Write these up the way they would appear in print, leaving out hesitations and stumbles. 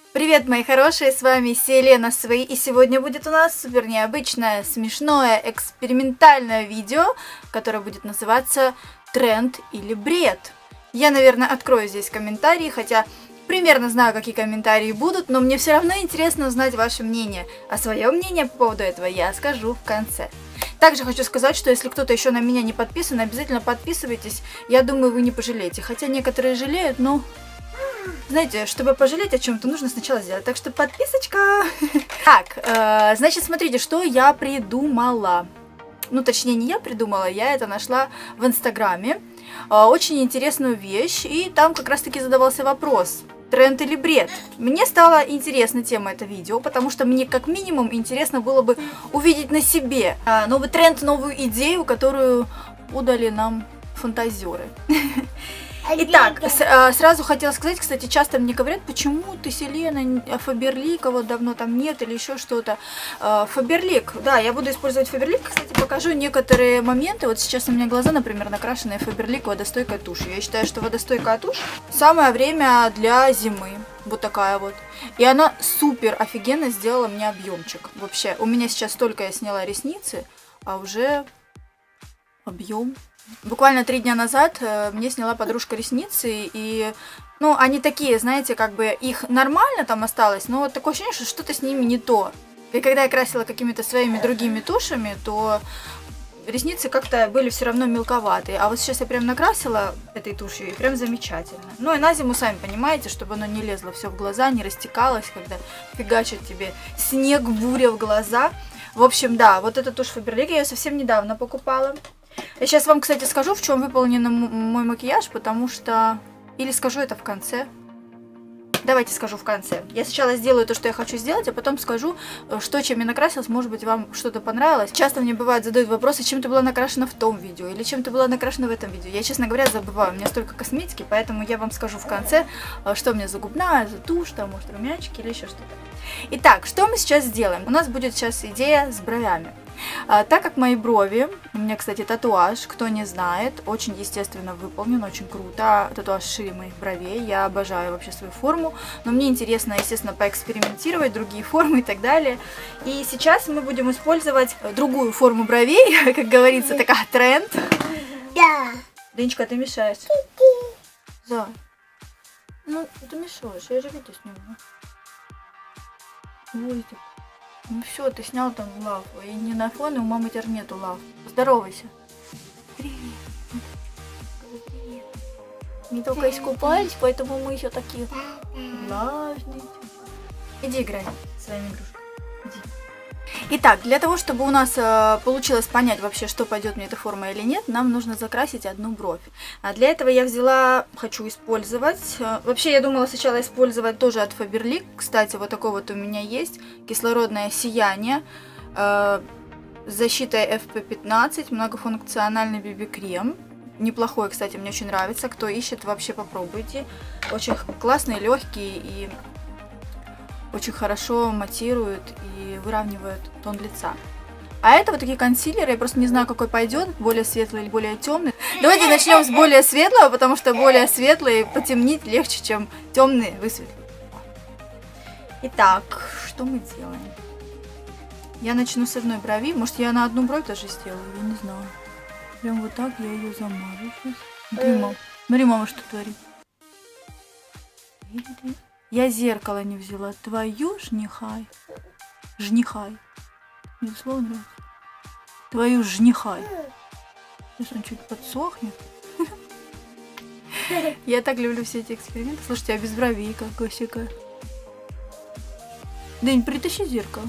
Привет, мои хорошие, с вами Селена Свои, и сегодня будет у нас супер необычное, смешное, экспериментальное видео, которое будет называться «Тренд или бред?». Я, наверное, открою здесь комментарии, хотя примерно знаю, какие комментарии будут, но мне все равно интересно узнать ваше мнение, а свое мнение по поводу этого я скажу в конце. Также хочу сказать, что если кто-то еще на меня не подписан, обязательно подписывайтесь, я думаю, вы не пожалеете, хотя некоторые жалеют, но... Знаете, чтобы пожалеть о чем-то, нужно сначала сделать. Так что подписочка. Так, значит, смотрите, что я придумала. Ну, точнее, не я придумала, я это нашла в Инстаграме. Очень интересную вещь. И там как раз-таки задавался вопрос: тренд или бред? Мне стала интересна тема этого видео, потому что мне как минимум интересно было бы увидеть на себе новый тренд, новую идею, которую удали нам фантазеры. Итак, сразу хотела сказать, кстати, часто мне говорят, почему ты, Селена, Фаберлика, вот давно там нет или еще что-то. Фаберлик, да, я буду использовать Фаберлик, кстати, покажу некоторые моменты. Вот сейчас у меня глаза, например, накрашенные Фаберлик водостойкой тушью. Я считаю, что водостойкая тушь самое время для зимы. Вот такая вот. И она супер офигенно сделала мне объемчик. Вообще, у меня сейчас только я сняла ресницы, а уже объем. Буквально 3 дня назад мне сняла подружка ресницы, и, ну, они такие, знаете, как бы их нормально там осталось, но вот такое ощущение, что что-то с ними не то. И когда я красила какими-то своими другими тушами, то ресницы как-то были все равно мелковатые. А вот сейчас я прям накрасила этой тушью, и прям замечательно. Ну и на зиму, сами понимаете, чтобы оно не лезло все в глаза, не растекалось, когда фигачит тебе снег, буря в глаза. В общем, да, вот эта тушь Фаберлик, я ее совсем недавно покупала. Я сейчас вам, кстати, скажу, в чем выполнен мой макияж, потому что... Или скажу это в конце. Давайте скажу в конце. Я сначала сделаю то, что я хочу сделать, а потом скажу, что чем я накрасилась. Может быть, вам что-то понравилось. Часто мне бывает задают вопросы, чем ты была накрашена в том видео, или чем ты была накрашена в этом видео. Я, честно говоря, забываю. У меня столько косметики, поэтому я вам скажу в конце, что у меня за губная, за тушь, там, может, румянчики или еще что-то. Итак, что мы сейчас сделаем? У нас будет сейчас идея с бровями. Так как мои брови, у меня, кстати, татуаж, кто не знает, очень естественно выполнен, очень круто. Татуаж шире моих бровей, я обожаю вообще свою форму, но мне интересно, естественно, поэкспериментировать, другие формы и так далее. И сейчас мы будем использовать другую форму бровей, как говорится, такая тренд. Да. Денечка, ты мешаешь. Да. Ну, ты мешаешь, я же видео снимаю. Ой, ну все, ты снял там лав. И не на фон, и у мамы теперь нету лав. Поздоровайся. Привет. Привет. Мы только искупались, поэтому мы еще такие влажные. Иди играй своими игрушками. Иди. Итак, для того, чтобы у нас получилось понять вообще, что пойдет мне эта форма или нет, нам нужно закрасить одну бровь. А для этого я взяла, хочу использовать, вообще я думала сначала использовать тоже от Faberlic, кстати, вот такой вот у меня есть, кислородное сияние, с защитой FP15, многофункциональный BB-крем. Неплохой, кстати, мне очень нравится, кто ищет, вообще попробуйте. Очень классный, легкий и... очень хорошо матирует и выравнивает тон лица. А это вот такие консилеры, я просто не знаю, какой пойдет, более светлый или более темный. Давайте начнем с более светлого, потому что более светлый потемнить легче, чем темный высветлить. Итак, что мы делаем? Я начну с одной брови, может я на одну бровь даже сделаю, я не знаю. Прям вот так я ее замажу сейчас. Смотри, мама, что творит. Я зеркало не взяла. Твою жнихай. Жнихай. Мне слово нравится. Твою жнихай. Сейчас он чуть подсохнет. Я так люблю все эти эксперименты. Слушайте, а без бровей как госика. Дэнь, притащи зеркало.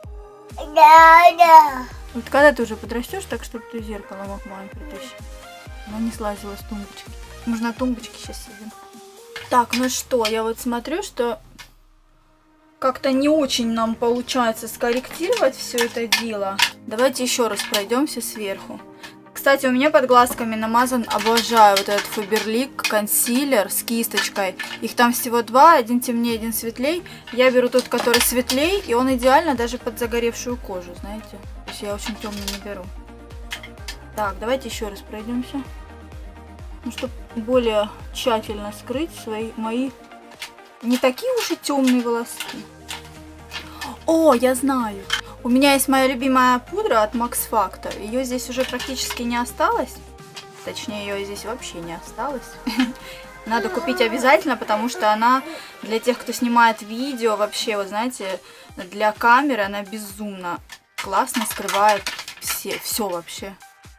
Да. Вот когда ты уже подрастешь, так чтобы ты зеркало мог маме притащить. Она не слазила с тумбочки. Мы же на тумбочке сейчас сидим. Так, ну что, я вот смотрю, что как-то не очень нам получается скорректировать все это дело. Давайте еще раз пройдемся сверху. Кстати, у меня под глазками намазан, обожаю вот этот Faberlic консилер с кисточкой. Их там всего 2, один темнее, один светлей. Я беру тот, который светлей, и он идеально даже под загоревшую кожу, знаете. То есть я очень темный не беру. Так, давайте еще раз пройдемся. Ну, чтобы более тщательно скрыть мои не такие уж и темные волоски. О, я знаю. У меня есть моя любимая пудра от Max Factor. Ее здесь уже практически не осталось. Точнее, ее здесь вообще не осталось. Надо купить обязательно, потому что она для тех, кто снимает видео, вообще, вот знаете, для камеры она безумно классно скрывает все вообще.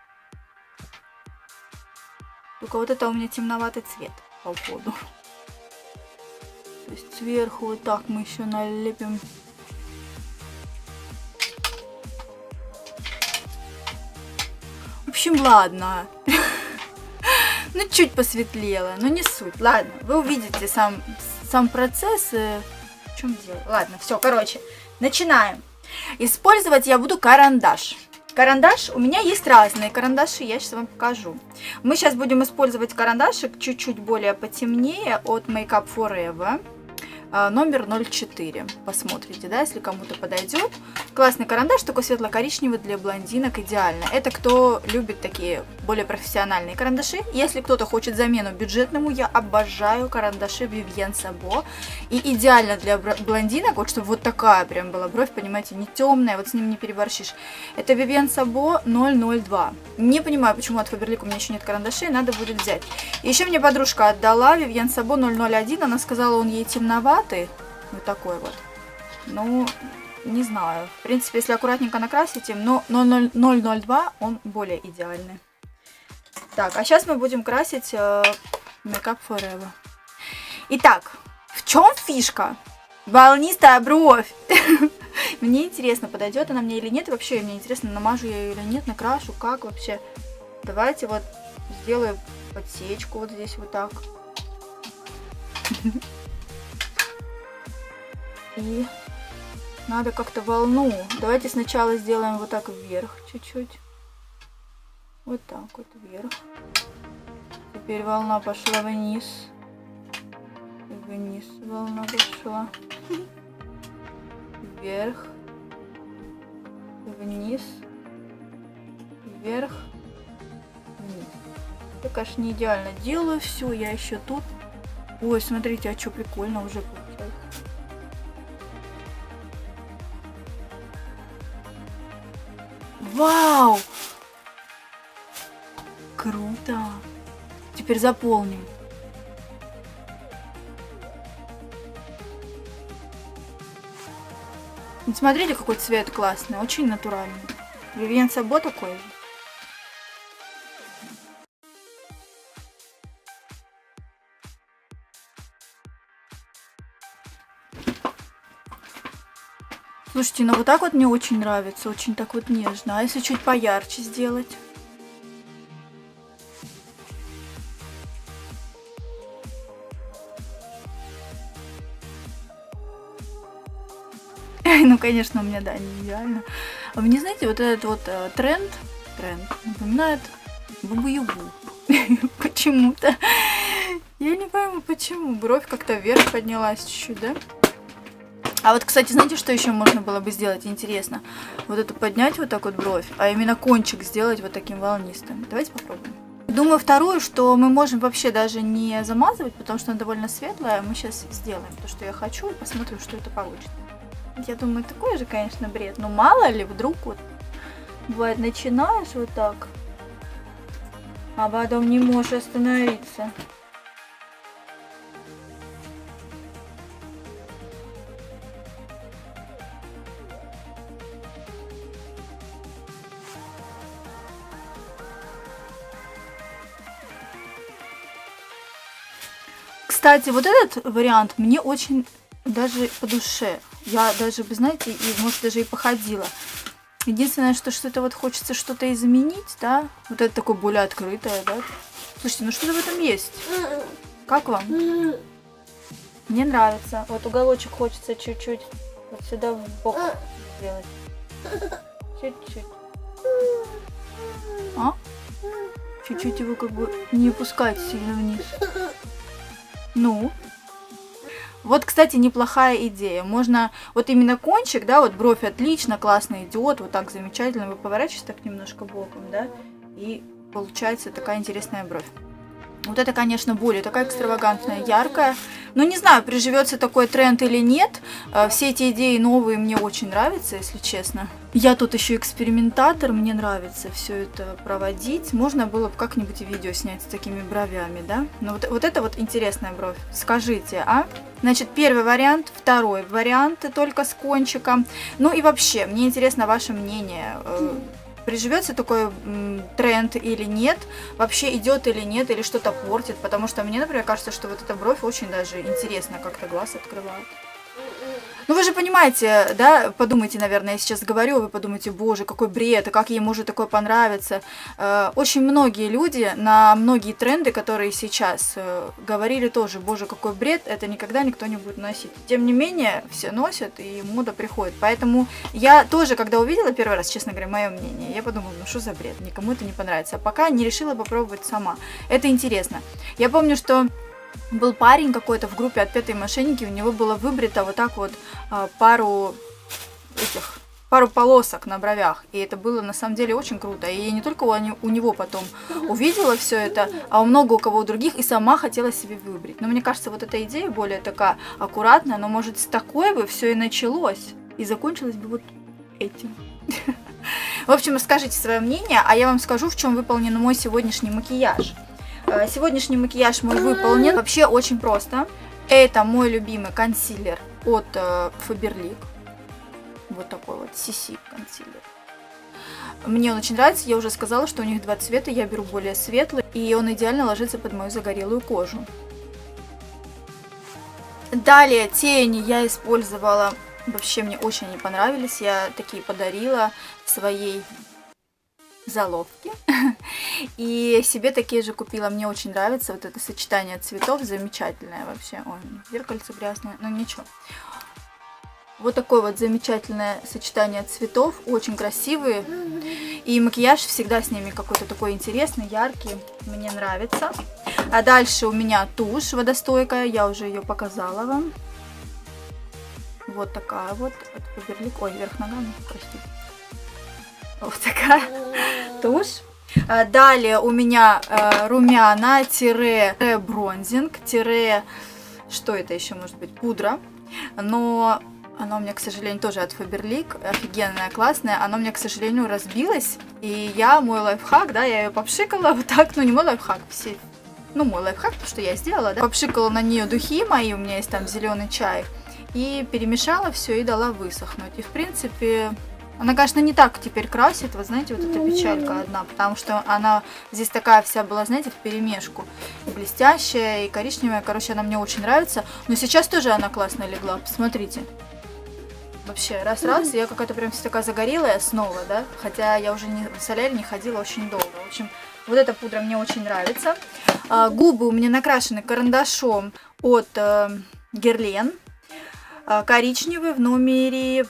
Только вот это у меня темноватый цвет по уходу. То есть сверху вот так мы еще налепим. В общем, ладно. Ну, чуть посветлело, но не суть. Ладно, вы увидите сам процесс. В чем дело? Ладно, все, короче, начинаем. Использовать я буду карандаш. Карандаш, у меня есть разные карандаши, я сейчас вам покажу. Мы сейчас будем использовать карандашик чуть-чуть более потемнее от Make-up Forever. Номер 04. Посмотрите, да, если кому-то подойдет. Классный карандаш, такой светло-коричневый, для блондинок идеально. Это кто любит такие более профессиональные карандаши. Если кто-то хочет замену бюджетному, я обожаю карандаши Vivienne Sabo. И идеально для блондинок, вот чтобы вот такая прям была бровь, понимаете, не темная, вот с ним не переборщишь. Это Vivienne Sabo 002. Не понимаю, почему от Faberlic у меня еще нет карандашей, надо будет взять. И еще мне подружка отдала Vivienne Sabo 001, она сказала, он ей темноват. Вот такой вот. Ну, не знаю. В принципе, если аккуратненько накрасить им, но 002 он более идеальный. Так, а сейчас мы будем красить Make-up Forever. Итак, в чем фишка? Волнистая бровь. Мне интересно, подойдет она мне или нет. И вообще, мне интересно, намажу я ее или нет, накрашу, как вообще. Давайте вот сделаю подсечку вот здесь вот так. И надо как-то волну. Давайте сначала сделаем вот так вверх чуть-чуть. Вот так вот вверх. Теперь волна пошла вниз. И вниз волна пошла. Вверх. Вниз. Вверх. Вниз. Я, конечно, не идеально делаю все. Я еще тут. Ой, смотрите, а что прикольно уже получается. Вау! Круто! Теперь заполним. Вот смотрите, какой цвет классный, очень натуральный. Vivienne Sabo такой же. Слушайте, ну вот так вот мне очень нравится, очень так вот нежно. А если чуть поярче сделать? Ну, конечно, у меня, да, не идеально. А вы не знаете, вот этот вот тренд напоминает Бабу-Ягу. Почему-то. Я не пойму, почему. Бровь как-то вверх поднялась чуть-чуть, да? А вот, кстати, знаете, что еще можно было бы сделать? Интересно. Вот эту поднять вот так вот бровь, а именно кончик сделать вот таким волнистым. Давайте попробуем. Думаю, вторую, что мы можем вообще даже не замазывать, потому что она довольно светлая. Мы сейчас сделаем то, что я хочу, и посмотрим, что это получится. Я думаю, такой же, конечно, бред. Но мало ли, вдруг вот бывает, начинаешь вот так, а потом не можешь остановиться. Кстати, вот этот вариант мне очень даже по душе. Я даже, вы знаете, и может даже и походила. Единственное, что что-то вот хочется что-то изменить, да? Вот это такое более открытое, да? Слушайте, ну что-то в этом есть. Как вам? Мне нравится. Вот уголочек хочется чуть-чуть вот сюда в бок сделать. Чуть-чуть. А? Чуть-чуть его как бы не опускать сильно вниз. Ну, вот, кстати, неплохая идея. Можно вот именно кончик, да, вот бровь отлично, классно идет, вот так замечательно. Вы поворачиваетесь так немножко боком, да, и получается такая интересная бровь. Вот это, конечно, более такая экстравагантная, яркая. Но не знаю, приживется такой тренд или нет. Все эти идеи новые мне очень нравятся, если честно. Я тут еще экспериментатор, мне нравится все это проводить. Можно было бы как-нибудь видео снять с такими бровями, да? Но вот это вот интересная бровь. Скажите, а? Значит, первый вариант, второй вариант только с кончиком. Ну и вообще, мне интересно ваше мнение. Приживется такой тренд или нет, вообще идет или нет, или что-то портит, потому что мне, например, кажется, что вот эта бровь очень даже интересно как-то глаз открывает. Ну вы же понимаете, да, подумайте, наверное, я сейчас говорю, вы подумаете, боже, какой бред, и как ей может такое понравиться. Очень многие люди на многие тренды, которые сейчас говорили тоже, боже, какой бред, это никогда никто не будет носить. Тем не менее, все носят, и мода приходит. Поэтому я тоже, когда увидела первый раз, честно говоря, мое мнение, я подумала, ну что за бред, никому это не понравится. А пока не решила попробовать сама. Это интересно. Я помню, что был парень какой-то в группе «Отпетые мошенники», у него было выбрито вот так вот пару полосок на бровях, и это было на самом деле очень круто. И я не только у него потом увидела все это, а у много у кого у других, и сама хотела себе выбрить. Но мне кажется, вот эта идея более такая аккуратная, но может с такой бы все и началось, и закончилось бы вот этим. В общем, расскажите свое мнение, а я вам скажу, в чем выполнен мой сегодняшний макияж. Сегодняшний макияж мой выполнен вообще очень просто. Это мой любимый консилер от Faberlic. Вот такой вот CC консилер. Мне он очень нравится. Я уже сказала, что у них два цвета. Я беру более светлый. И он идеально ложится под мою загорелую кожу. Далее тени я использовала. Вообще мне очень не понравились. Я такие подарила своей заловки. И себе такие же купила. Мне очень нравится вот это сочетание цветов. Замечательное вообще. Ой, зеркальце грязное, но ничего. Вот такое вот замечательное сочетание цветов. Очень красивые. И макияж всегда с ними какой-то такой интересный, яркий. Мне нравится. А дальше у меня тушь водостойкая. Я уже ее показала вам. Вот такая вот. От Faberlic. Ой, вверх ногами, простите. Вот такая тушь. Далее у меня румяна-бронзинг, что это еще может быть, пудра. Но она у меня, к сожалению, тоже от Faberlic, офигенная, классная. Она у меня, к сожалению, разбилась. И мой лайфхак, да, я ее попшикала вот так, ну не мой лайфхак, мой лайфхак, то, что я сделала, да. Попшикала на нее духи мои, у меня есть там зеленый чай. И перемешала все и дала высохнуть. И в принципе... Она, конечно, не так теперь красит, вы знаете, вот эта печалька одна, потому что она здесь такая вся была, знаете, вперемешку. И блестящая, и коричневая, короче, она мне очень нравится. Но сейчас тоже она классно легла, посмотрите. Вообще, раз-раз, я какая-то прям вся такая загорелая снова, да, хотя я уже в солярий не ходила очень долго. В общем, вот эта пудра мне очень нравится. Губы у меня накрашены карандашом от Guerlain. Коричневый в номер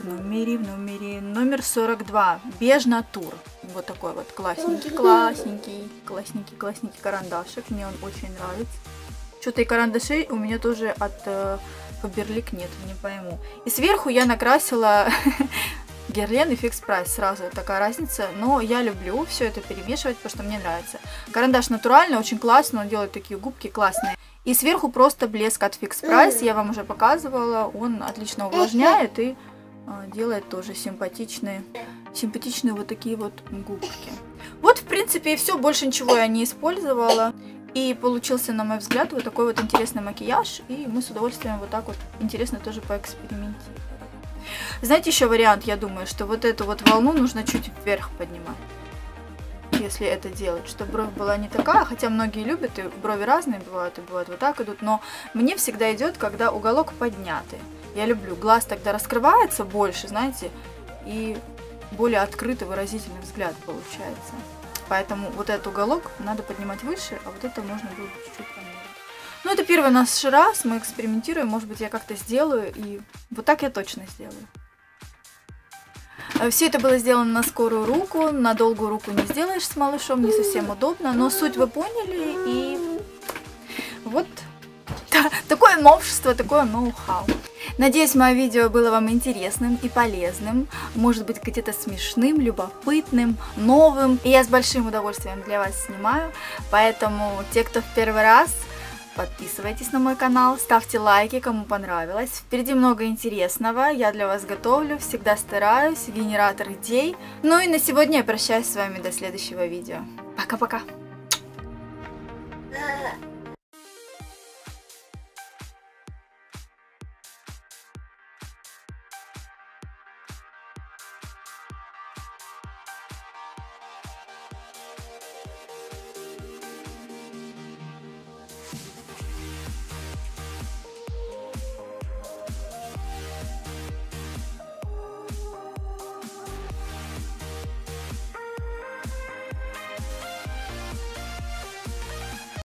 42, беж натур. Вот такой вот классненький карандашик. Мне он очень нравится. Что-то и карандашей у меня тоже от Faberlic нет, не пойму. И сверху я накрасила Guerlain и Fix Price. Сразу такая разница. Но я люблю все это перемешивать, потому что мне нравится. Карандаш натуральный, очень классный. Он делает такие губки классные. И сверху просто блеск от Fix Price, я вам уже показывала, он отлично увлажняет и делает тоже симпатичные вот такие вот губки. Вот, в принципе, и все, больше ничего я не использовала. И получился, на мой взгляд, вот такой вот интересный макияж, и мы с удовольствием вот так вот интересно тоже поэкспериментируем. Знаете, еще вариант, я думаю, что вот эту вот волну нужно чуть вверх поднимать. Если это делать, чтобы бровь была не такая, хотя многие любят, и брови разные бывают, и бывают вот так идут, но мне всегда идет, когда уголок поднятый. Я люблю, глаз тогда раскрывается больше, знаете, и более открытый, выразительный взгляд получается. Поэтому вот этот уголок надо поднимать выше, а вот это можно было чуть-чуть пониже. Ну, это первый наш раз, мы экспериментируем, может быть, я как-то сделаю, и вот так я точно сделаю. Все это было сделано на скорую руку, на долгую руку не сделаешь с малышом, не совсем удобно, но суть вы поняли, и вот такое новшество, такое ноу-хау. Надеюсь, мое видео было вам интересным и полезным, может быть, где-то смешным, любопытным, новым. И я с большим удовольствием для вас снимаю, поэтому те, кто в первый раз, подписывайтесь на мой канал, ставьте лайки, кому понравилось. Впереди много интересного, я для вас готовлю, всегда стараюсь, генератор идей. Ну и на сегодня я прощаюсь с вами до следующего видео. Пока-пока!